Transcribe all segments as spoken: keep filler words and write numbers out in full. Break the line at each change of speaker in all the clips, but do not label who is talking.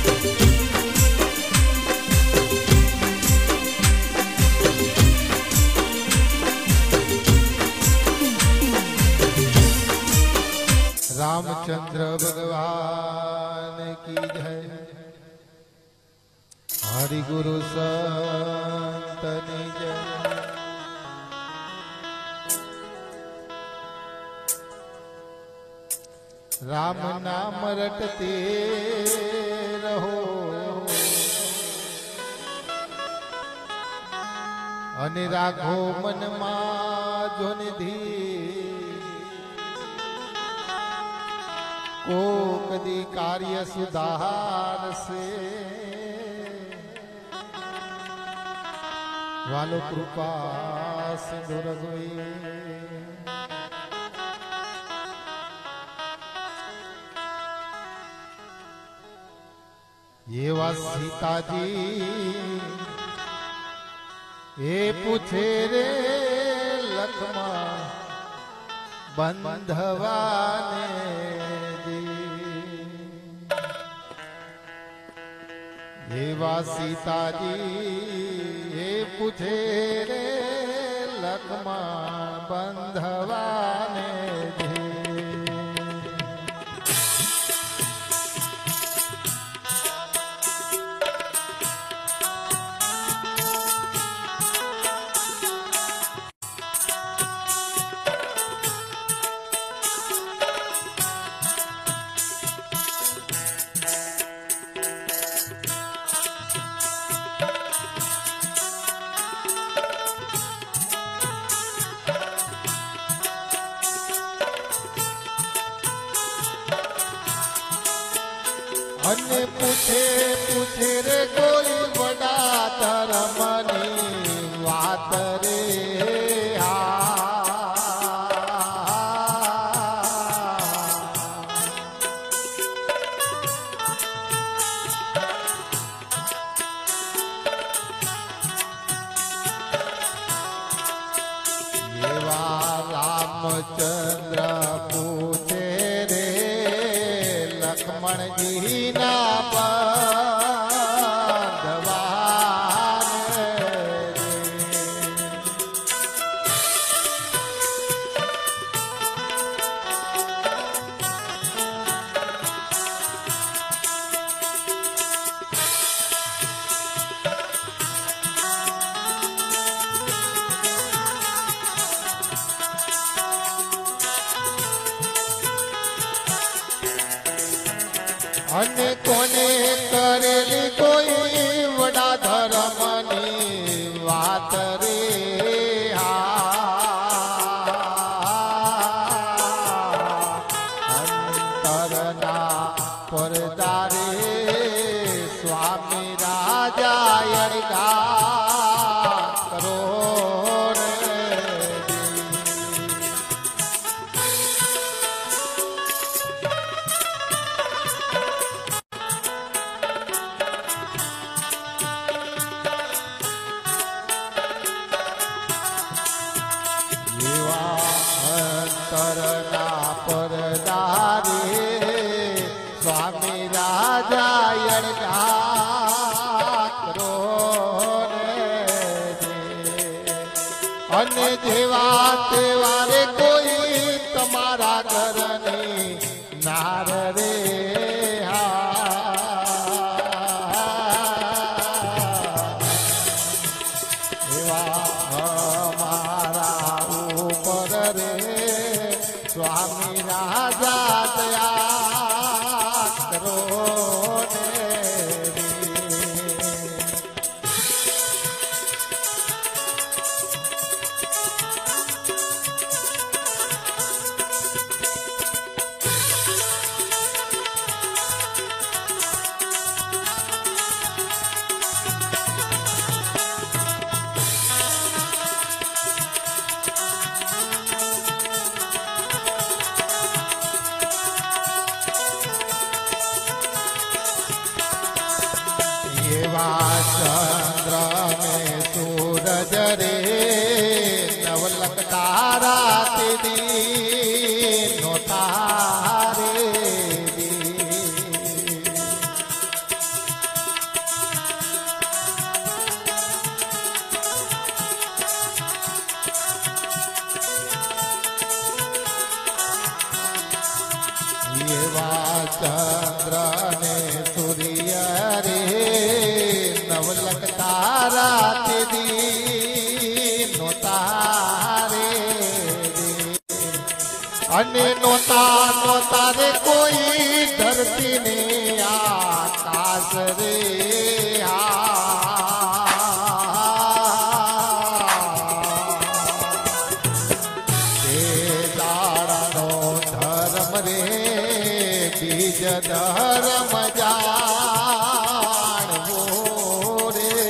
रामचंद्र भगवान की जय। हरि गुरु संतनि जय। राम नाम रटते रहो अनि राखो मन मां जो निधि। को कदी कार्य सुधार से वालो कृपा सिंधु रघुवीर। ये वा सीता जी ये पूछे रे लक्ष्मण बंधवाने ये वा सीता जी ये पूछे रे लक्ष्मण बंधवाने जी। अन्य पूछे पूछे रे कोई बड़ा धर्मनी बात रे ये वा रामचंद्र पूछे रे लक्ष्मण जी ना अन्य कोने करेली कोई वडा धर्मनी बात रे अंतरना परदारे स्वामी राजा यड़गा करो अंतरना परदारे स्वामी राजा यड़गा करो अन्य जेवा तेवारे कोई तमारा करनी नार रे स्वामी राजा दया करो चंद्र में सूरज रे नवलक तारा तेरी नो तारे दिया रे नवलक तारा तेरी नोतारे अने नोता नोता रे कोई धरती ने आकाश रे बीज धर्म जाणवो रे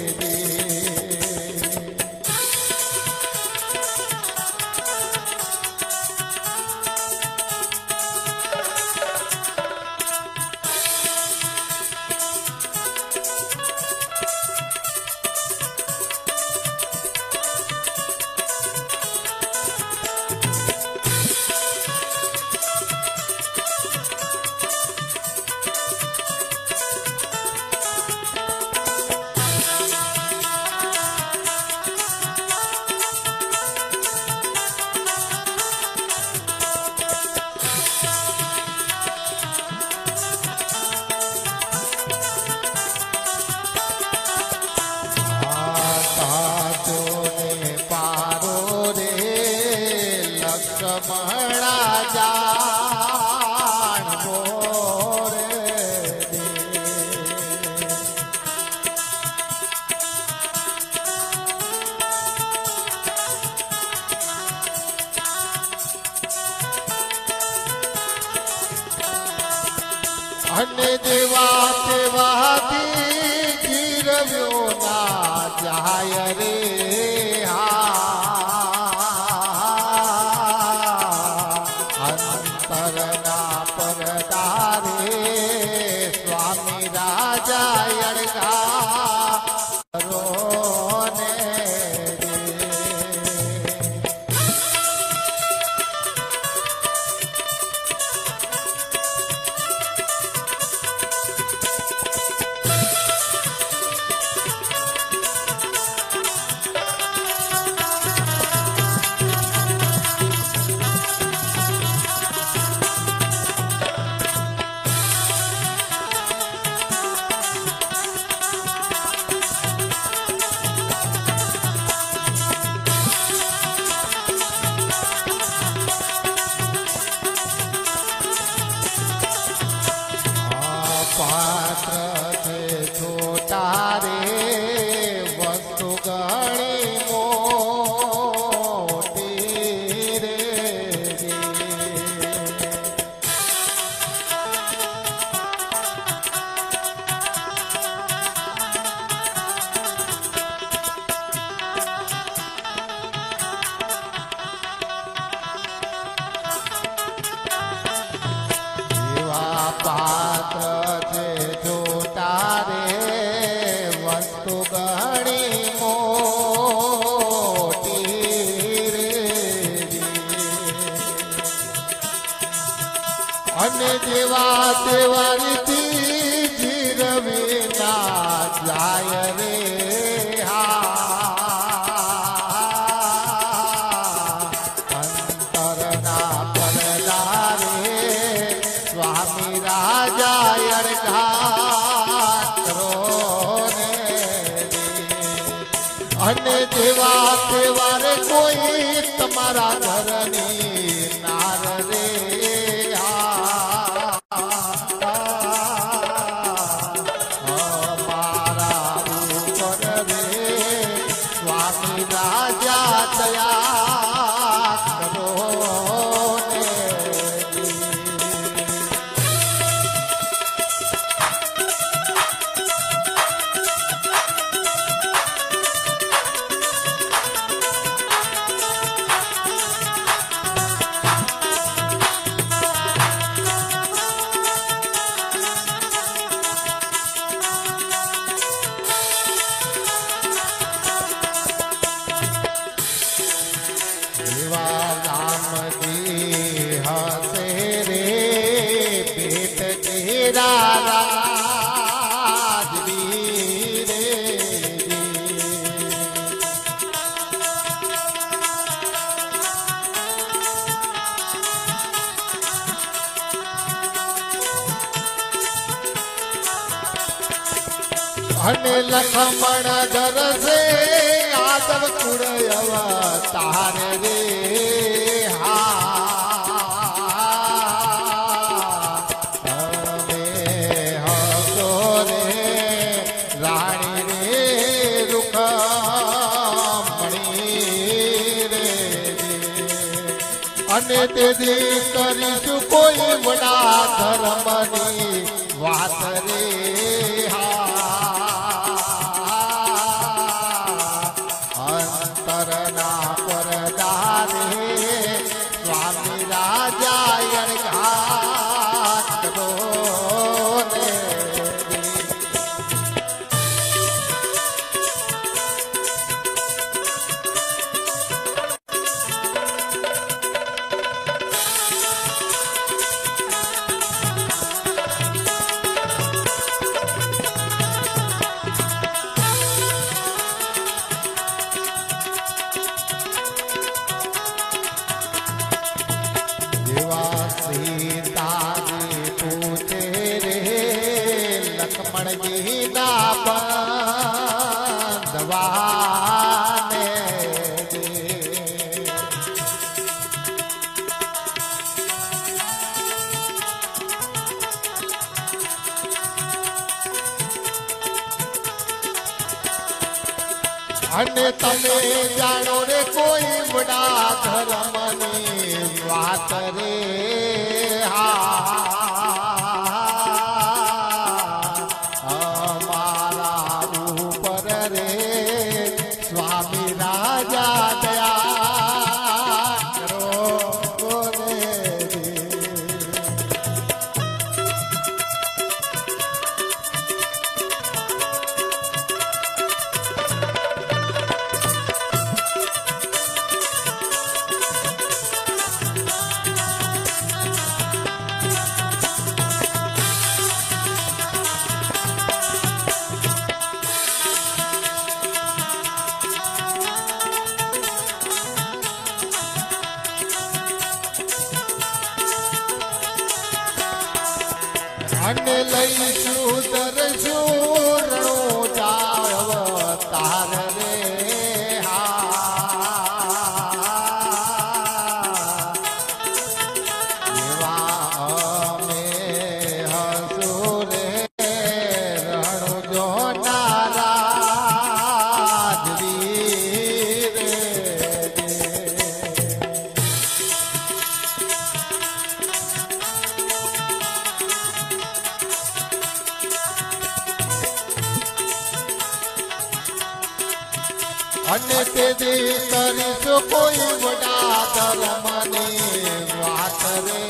लक्ष्मणा जाणवो रे अने देवा देवादी गिरव्यो ना जाय रे अंतरना परदारे स्वामी राजा अड़गा रोने पात्र थे छोटा रे वस्तु गणी मोटी रे जीवा पात्र वस्तु गणी मोटी रे अने देवा देवारी जीरवी ना जाय रे अंतरना परदारे स्वामी राजा अड़गा अने देवा देवार कोई तमारा घरनी नार रे हमारा ऊपर रे स्वामी राजा दया करो ने અને લખમણ ધરસે યાદવ કુળ અવતાર રે અને તેથી કરીશું કોઈ વડા ધર્મની વાત રે અંતરના પરદા રે સ્વામી રાજા અણઘાત કરો ને અને તમે જાણો રે કોઈ વડા ધર્મની વાત રે અમારા ઉપર રે સ્વામી રાજા દયા કરો રે અને લઈશું દરશું રણો જાવ તાર રે એવા અમે હસુ રે રણો જો નારાજ વીર અને તેથી કરીશું કોઈ વડા ધર્મની વાત રે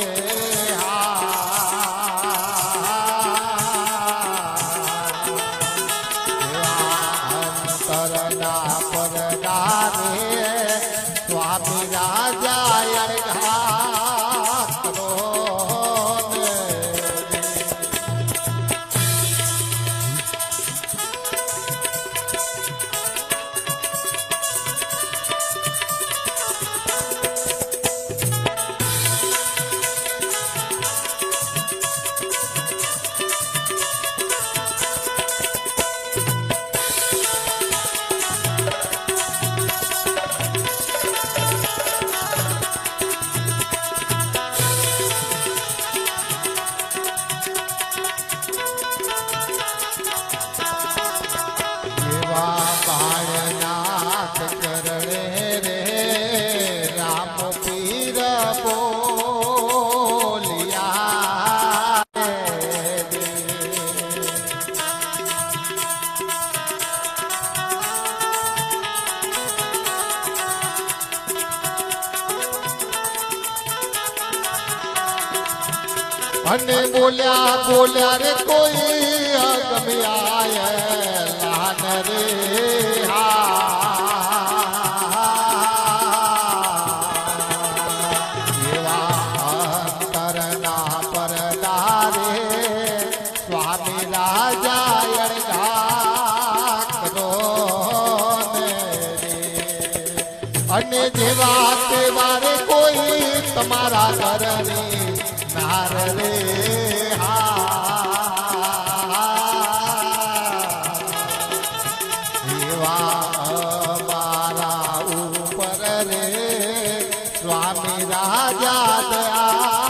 અંતરના પરદા રે સ્વામી રાજા અણઘાત કરો ને બાળનાથ ચરણે રે રામ પીર બોલિયા અને બોલ્યા બોલ્યા રે કોઈ અગમ્યા લાન રે અંતરના પરદા રે સ્વામી રાજા અણઘાત કરો ને અને જેવા તેવા રે કોઈ તમારા ઘરની નાર રે स्वामी राजा दया